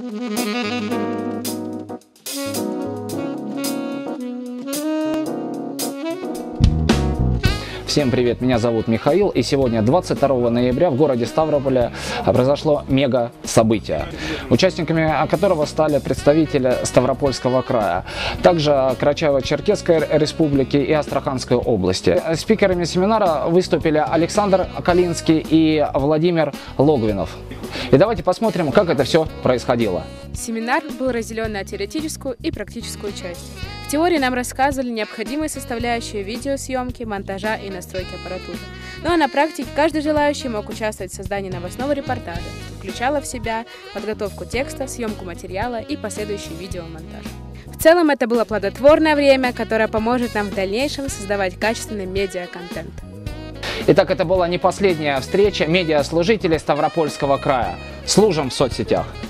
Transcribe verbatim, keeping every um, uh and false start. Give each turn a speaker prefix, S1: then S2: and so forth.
S1: Всем привет, меня зовут Михаил, и сегодня, двадцать второго ноября, в городе Ставрополе произошло мега событие, участниками которого стали представители Ставропольского края, также Карачаево-Черкесской республики и Астраханской области. Спикерами семинара выступили Александр Калинский и Владимир Логвинов. И давайте посмотрим, как это все происходило.
S2: Семинар был разделен на теоретическую и практическую часть. В теории нам рассказывали необходимые составляющие видеосъемки, монтажа и настройки аппаратуры. Ну а на практике каждый желающий мог участвовать в создании новостного репортажа, что включало в себя подготовку текста, съемку материала и последующий видеомонтаж. В целом это было плодотворное время, которое поможет нам в дальнейшем создавать качественный медиа-контент.
S1: Итак, это была не последняя встреча медиаслужителей Ставропольского края. Служим в соцсетях.